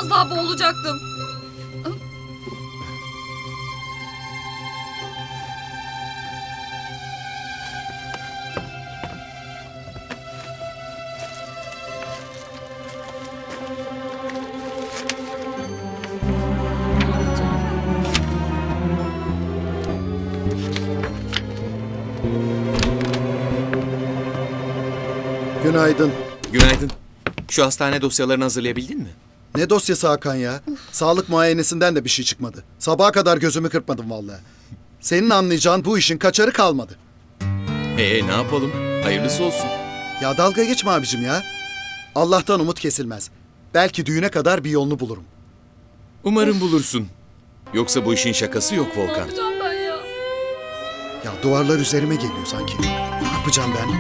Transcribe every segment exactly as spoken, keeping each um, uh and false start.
Az daha boğulacaktım. Günaydın. Günaydın. Şu hastane dosyalarını hazırlayabildin mi? Ne dosyası Hakan ya? Sağlık muayenesinden de bir şey çıkmadı. Sabaha kadar gözümü kırpmadım vallahi. Senin anlayacağın bu işin kaçarı kalmadı. Ee ne yapalım? Hayırlısı olsun. Ya dalga geçme abicim ya. Allah'tan umut kesilmez. Belki düğüne kadar bir yolunu bulurum. Umarım bulursun. Yoksa bu işin şakası yok Ne Volkan. yapacağım ben ya? Ya duvarlar üzerime geliyor sanki. Ne yapacağım ben?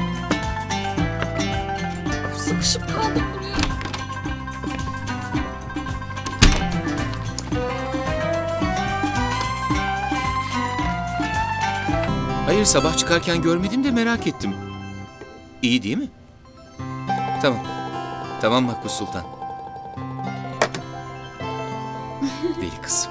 Sıkışıp kaldım buraya. Hayır, sabah çıkarken görmedim de merak ettim. İyi değil mi? Tamam. Tamam Makbuz Sultan. Deli kız.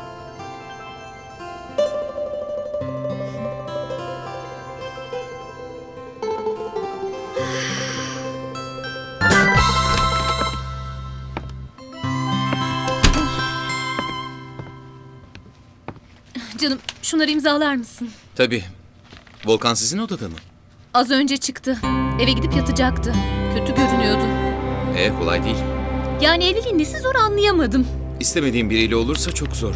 Canım, şunları imzalar mısın? Tabii. Volkan sizin odada mı? Az önce çıktı. Eve gidip yatacaktı. Kötü görünüyordu. Ee kolay değil. Yani evliliğin nesi zor anlayamadım. İstemediğim biriyle olursa çok zor.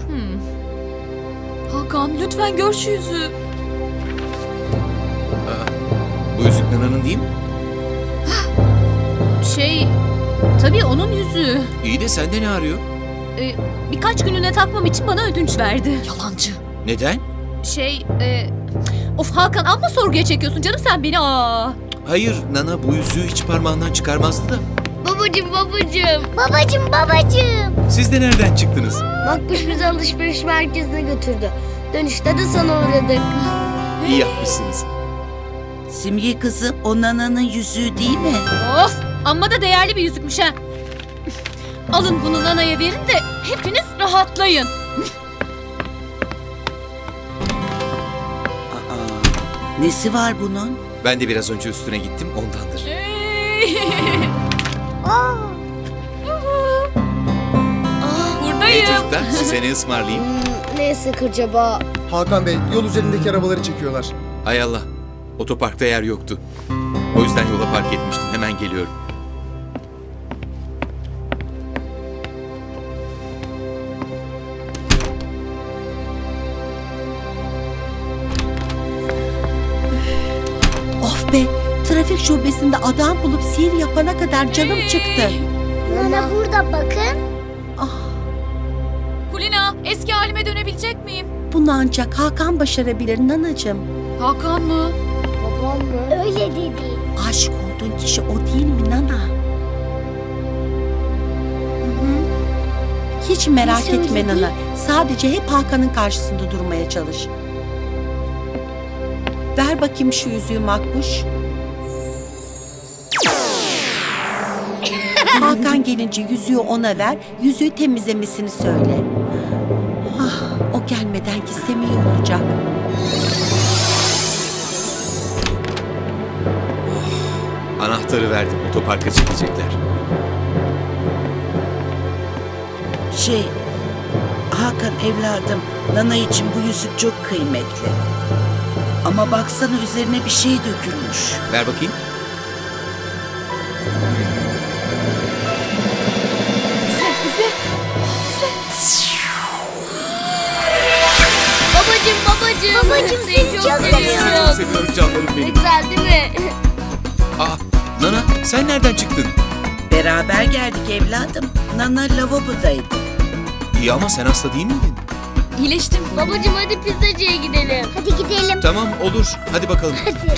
Hakan lütfen gör şu yüzü. Bu yüzük Nana'nın değil mi? Şey, tabii onun yüzüğü. İyi de sende ne arıyor? Ee, birkaç gününe takmam için bana ödünç verdi. Yalancı. Neden? Şey, e, of Hakan amma sorguya çekiyorsun canım sen beni. Aa. Hayır, Nana bu yüzüğü hiç parmağından çıkarmazdı da. Babacım babacım. Babacım babacım. Siz de nereden çıktınız? Makbuş bizi alışveriş merkezine götürdü. Dönüşte de sana uğradık. İyi yapmışsınız. Simge kızım, o Nana'nın yüzüğü değil mi? Of, amma da değerli bir yüzükmüş ha. Alın bunu Nana'ya verin de hepiniz rahatlayın. Aa, nesi var bunun? Ben de biraz önce üstüne gittim, ondandır. Aa. Hey Buradayım. çocuklar, size ne ısmarlayayım? Hmm, neyse acaba? Hakan Bey, yol üzerindeki arabaları çekiyorlar. Hay Allah, otoparkta yer yoktu. O yüzden yola park etmiştim, hemen geliyorum. Of be, trafik şubesinde adam bulup sihir yapana kadar canım çıktı. Nana burada bakın. Ah, Kulina, eski halime dönebilecek miyim? bunu ancak Hakan başarabilir nanacığım. Hakan mı? Babam mı? Öyle dedi. Aşık olduğun kişi o değil mi Nana? Hiç merak Nasıl etme öyle Nana. değil? Sadece hep Hakan'ın karşısında durmaya çalış. Ver bakayım şu yüzüğü Makbuş. Hakan gelince yüzüğü ona ver, yüzüğü temizlemesini söyle. Ah, o gelmeden gitsem iyi olacak. Anahtarı verdim, otoparka çekecekler. Şey, Hakan evladım, Nana için bu yüzük çok kıymetli. Ama baksana üzerine bir şey dökülmüş. Ver bakayım. Babacım babacım. Babacım seni çok Çok seviyorum. seviyorum canlarım Ne benim. güzel değil mi? Aa, Nana sen nereden çıktın? Beraber geldik evladım. Nana lavabodaydı. İyi ama sen hasta değil miydin? İyileştim. Babacım hadi pizzacıya gidelim. Hadi gidelim. Tamam olur, hadi bakalım. Hadi.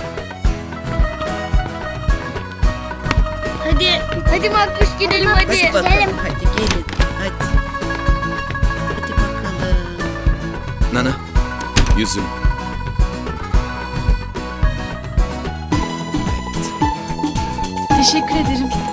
Hadi. Hadi Makbuş gidelim hadi. Hadi bakalım, hadi gelin. Hadi. Hadi bakalım. Nana, yüzüm. Teşekkür ederim.